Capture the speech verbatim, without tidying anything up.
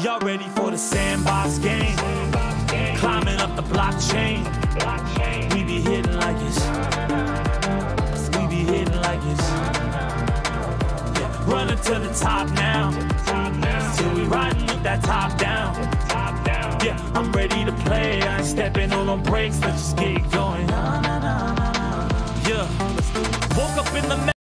Y'all ready for the Sandbox game? Climbing up the blockchain. We be hitting like it's. We be hitting like it's. Yeah. Running to the top now. Till we riding with that top down. Yeah, I'm ready to play. I ain't stepping on no brakes. Let's just get going. Yeah. Woke up in the